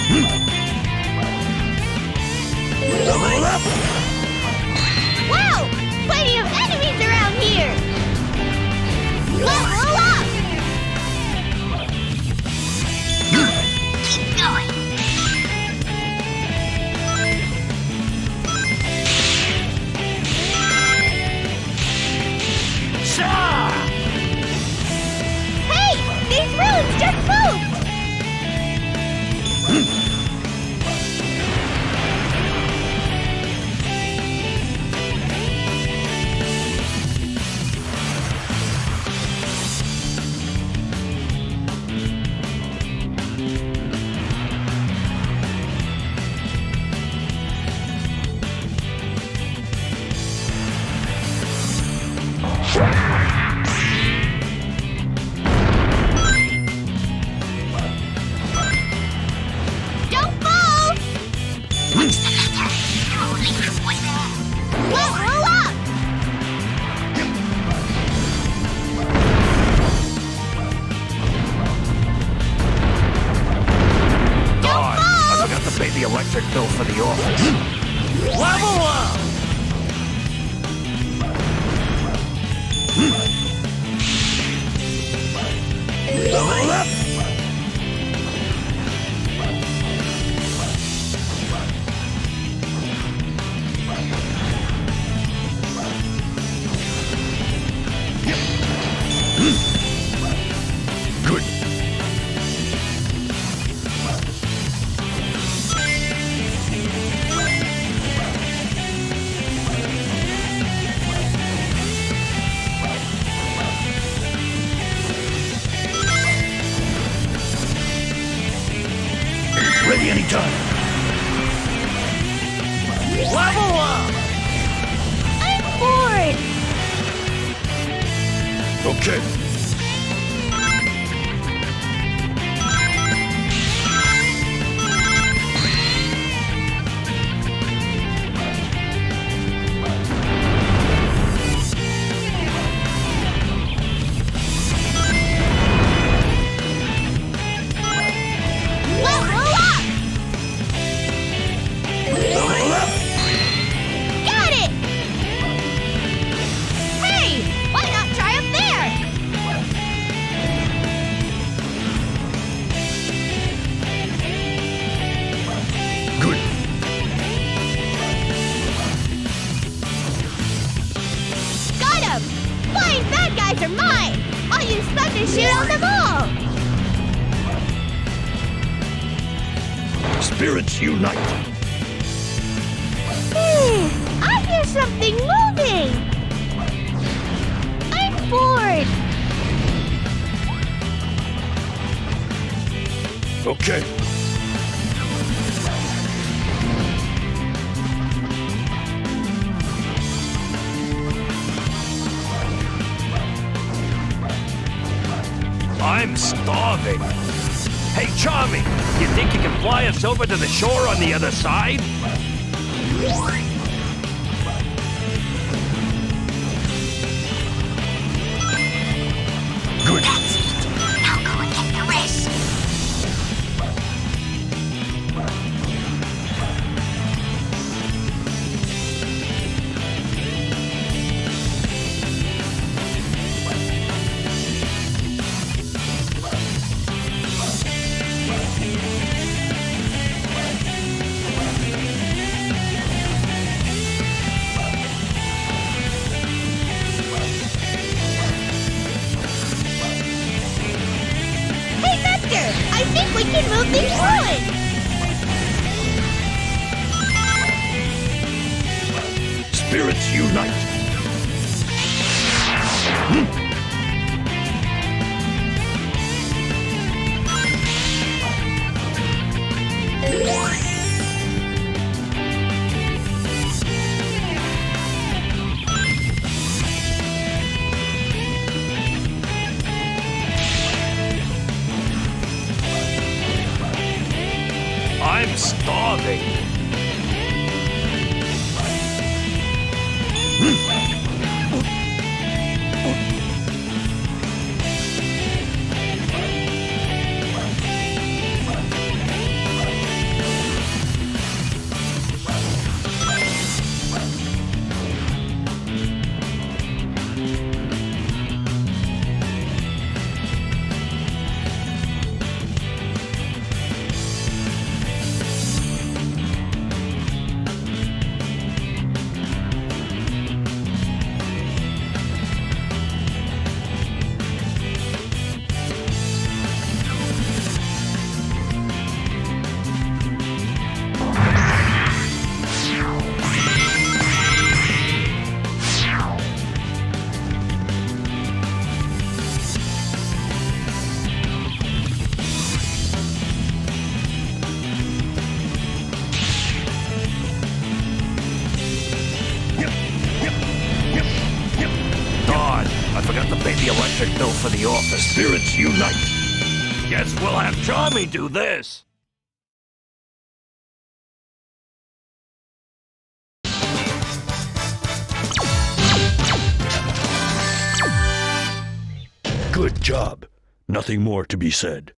Level up! Wow! Plenty of enemies around here! Level up! Keep going! Hey! These ruins just moved! Don't fall! What's the matter? You're holding your voice there. Level up! God, I forgot to pay the electric bill for the office. Level up! Level up! Good. Ready anytime. Level up! I'm bored! Okay. Level up! Level up! Got it! Hey! Why not try up there? Good. Got him! Flying bad guys are mine! I'll use thunder shoot on them all! Spirits unite. I hear something moving! I'm bored! Okay. I'm starving. Hey, Charming, you think you can fly us over to the shore on the other side? Good. That's it! Now go and get the rest! Hey, Vector! I think we can move these ruins! Spirits unite. I'm starving. for the office. Spirits unite! Guess we'll have Charmy do this. Good job. Nothing more to be said.